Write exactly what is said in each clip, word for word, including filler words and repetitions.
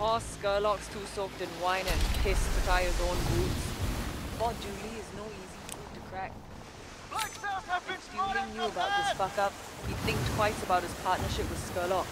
course, Skurlock's too soaked in wine and piss to tie his own boots. Fort Dooley is no easy food to crack. If Dooley knew about this fuck-up, he'd think twice about his partnership with Skurlock.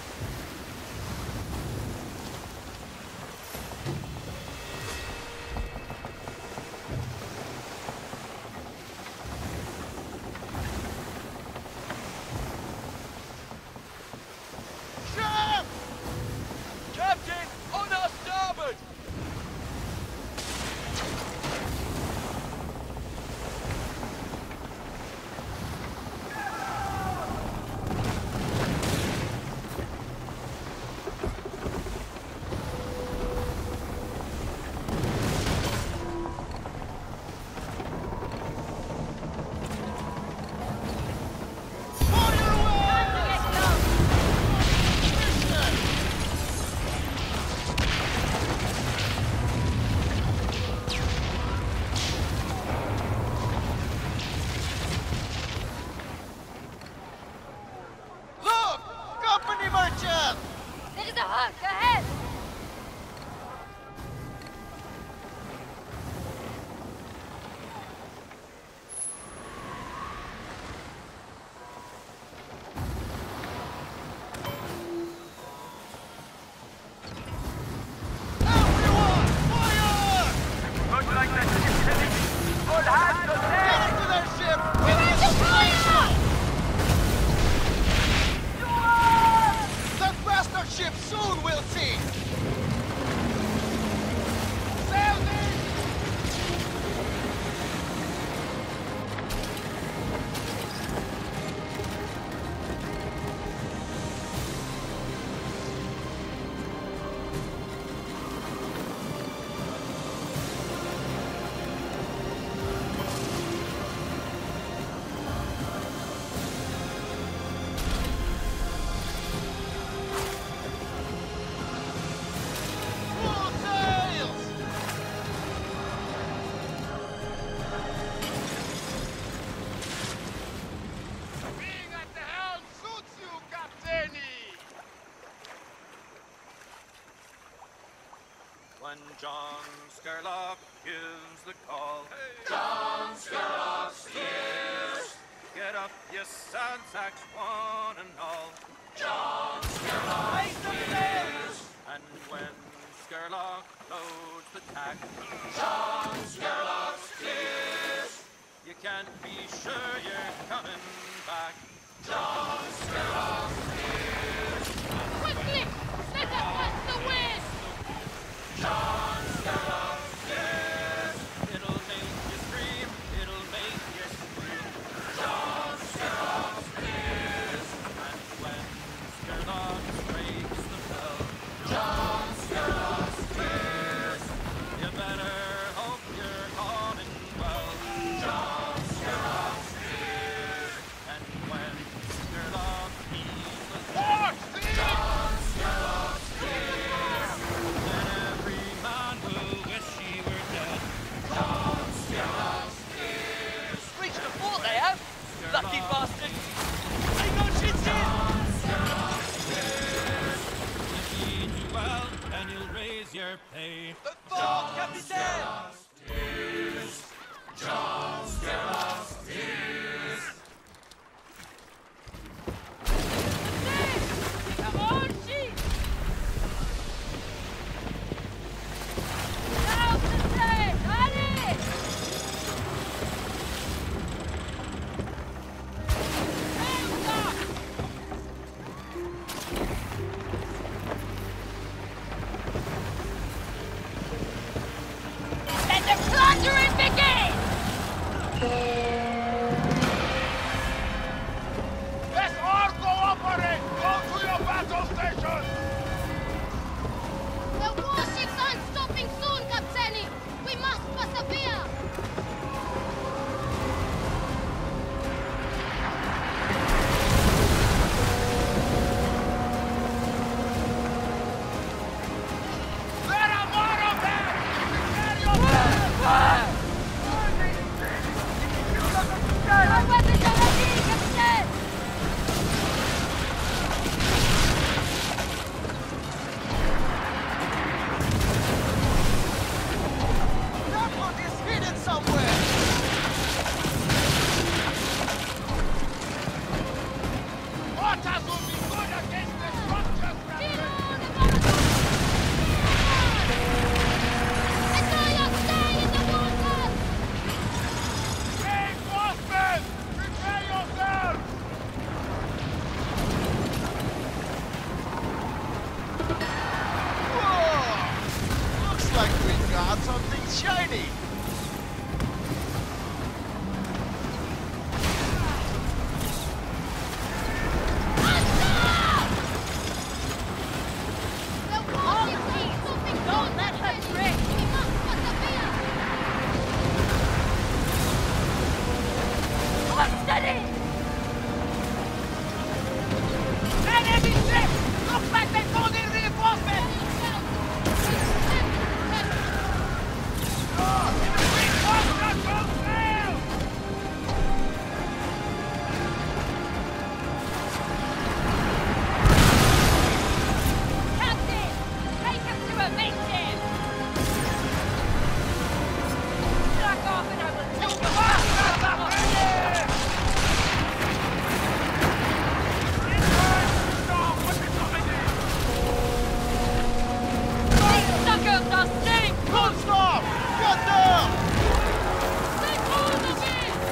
When John Skurlock gives the call, hey. John Skurlock steers. Get up, you sad sacks, one and all. John Skurlock steers. And when Skurlock loads the tack, John Skurlock steers. You can't be sure you're coming back. John Skurlock steers. Quickly! Set up what's the wind! John Skurlock steers. It'll make you scream, it'll make you scream. John Skurlock steers. And when Skurlock breaks the bell, John Skurlock steers. you better hope you're on Steady! Enemy ship! Looks like they've called in reinforcements! Captain! Take us to a victim! Back off and I will take you off! These suckers are staying Good stuff! Get down! Take hold of it!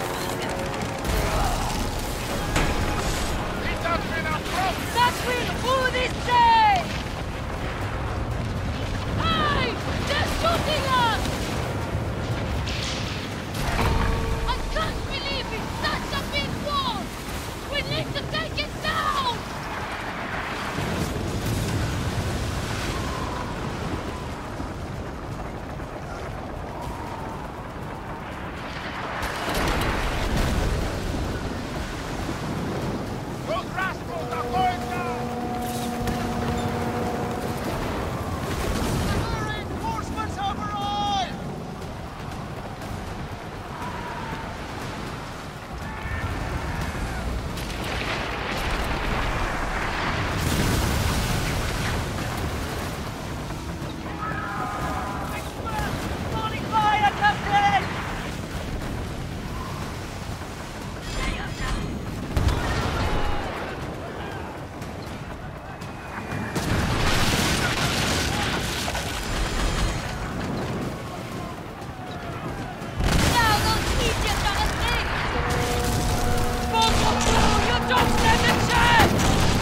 That will who this day! Hey! They're shooting us! I can't believe it's such a big war! We need to take it down! Those rascals are going down! Reinforcements have arrived! Falling fire, Captain! Now those Egypts are asleep! Both of you, you don't stand a chance!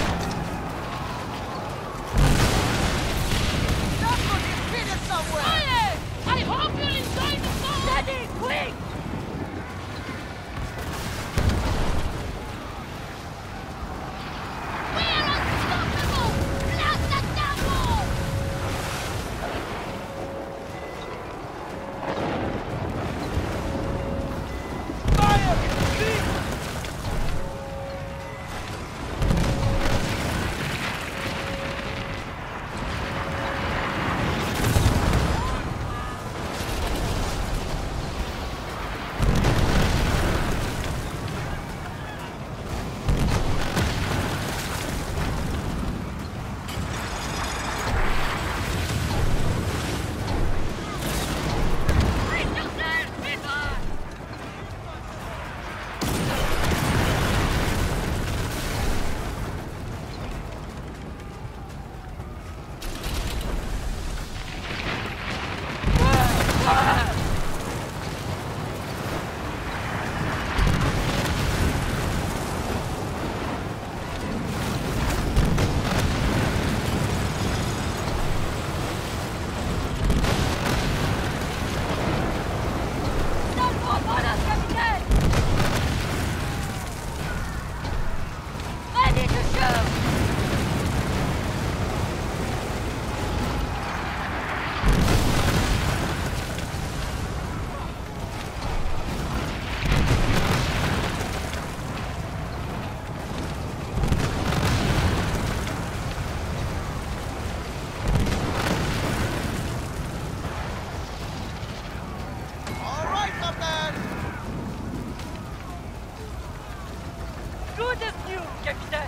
That could be fitted somewhere! Fire! I hope you'll enjoy the song! Steady, quick! We're unstoppable! Blast the devil! Fire! Leave! Brace yourself, people! Stand for orders, Captain! Ready to shoot! All right, Captain! Good as new, Captain!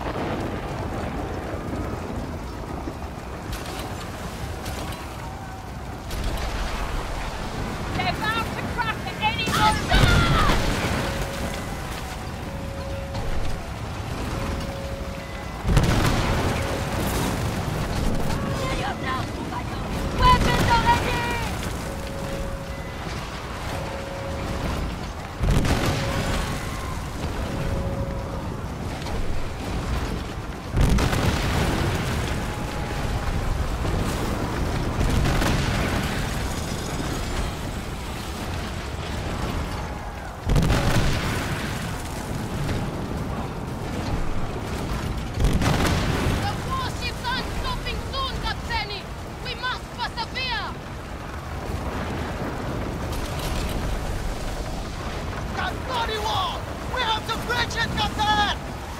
They're bound to crack at any moment! Weapons are ready! That bloody wall! We have to bridge it, Captain!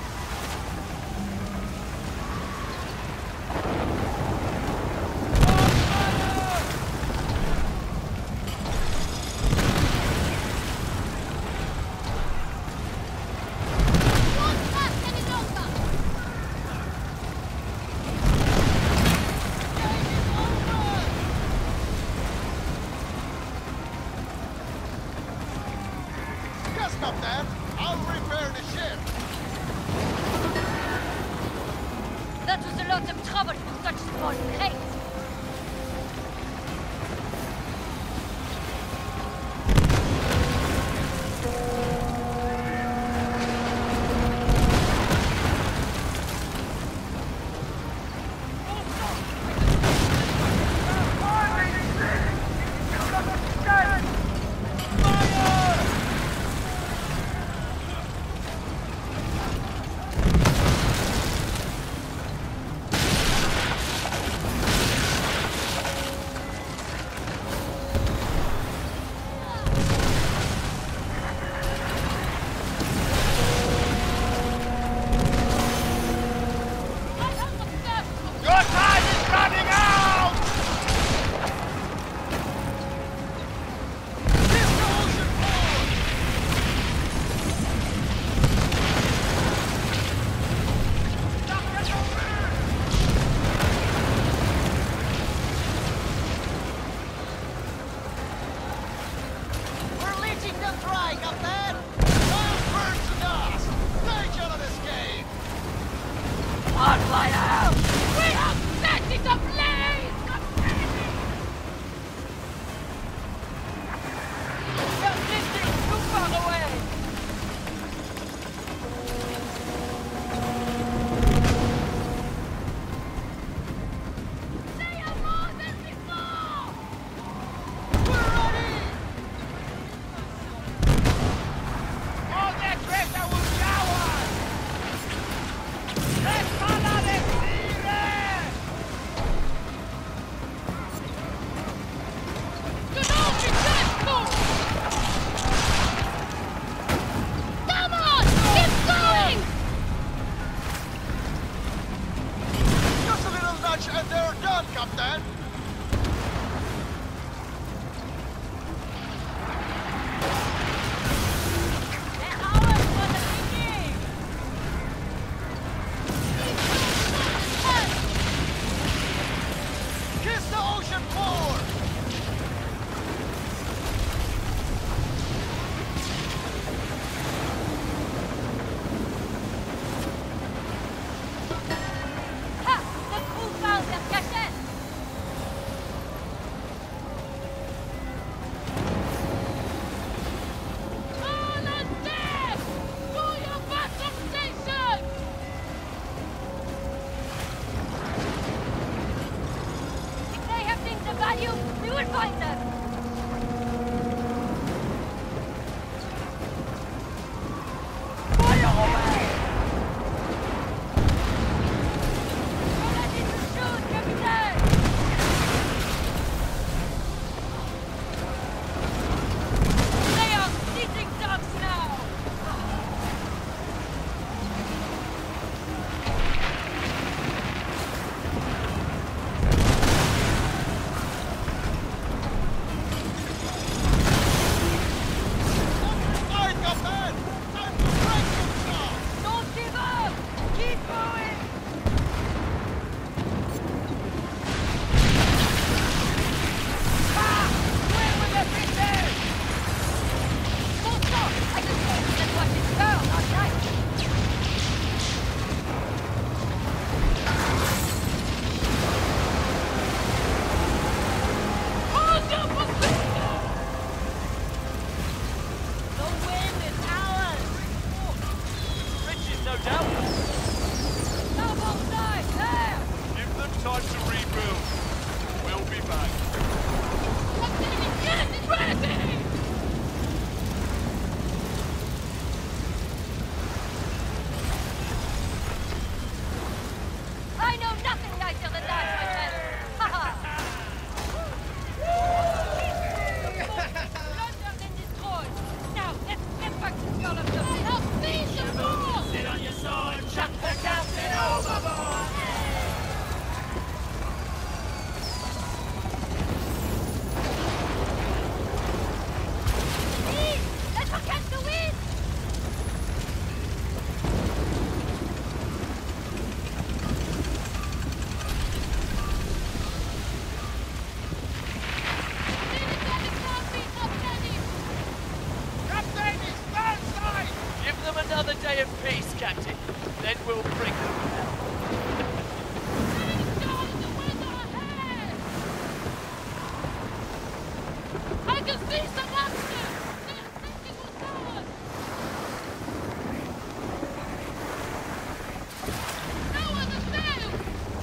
Yes, Captain. I'll repair the ship. That was a lot of trouble for such small crate. Your time is running out! Here's the ocean port! We're leeching them dry, Captain! I'll burn to dust! They cannot escape! On fire! We have set it ablaze! That distance too far away! They are more than before! We're ready! All that treasure will be ours! Let's follow the sea! day of peace, Captain. Then we'll bring them hell. I can see some monsters! They're attacking our towers! No other sail!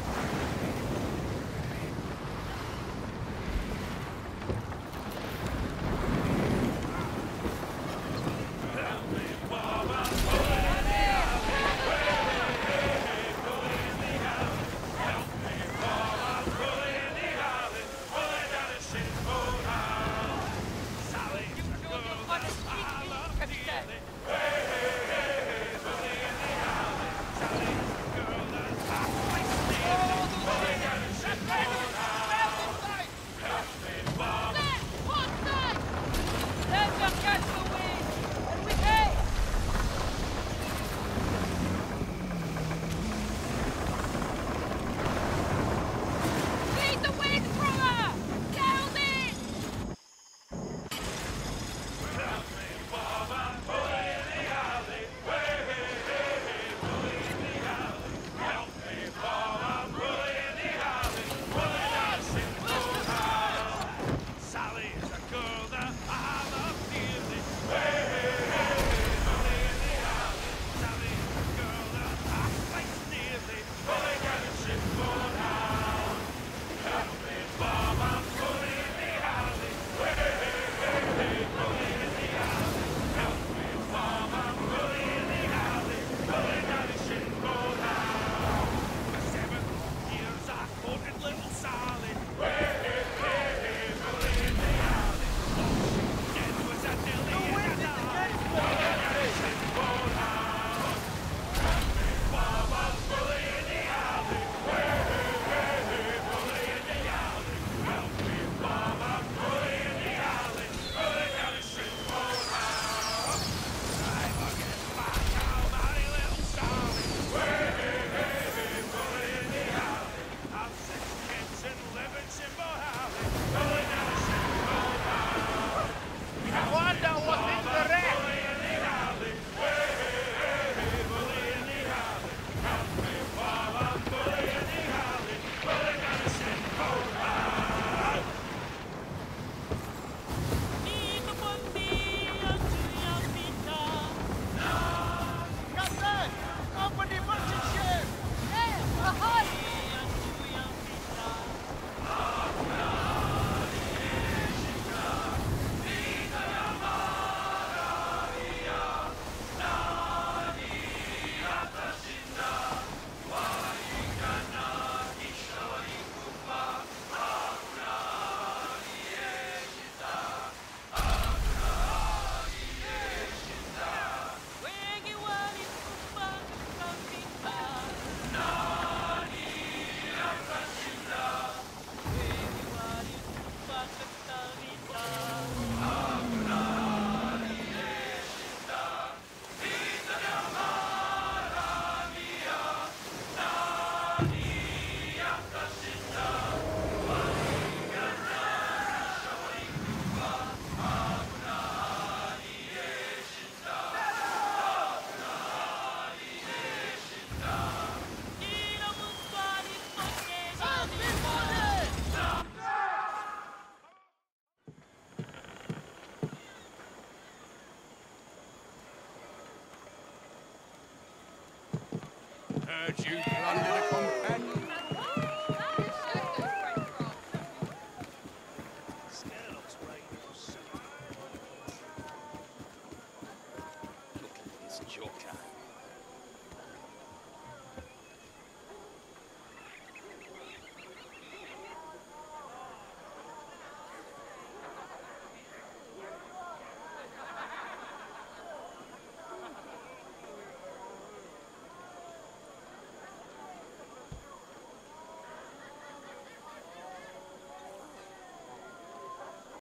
Heard you plundered a companion. Look, it's your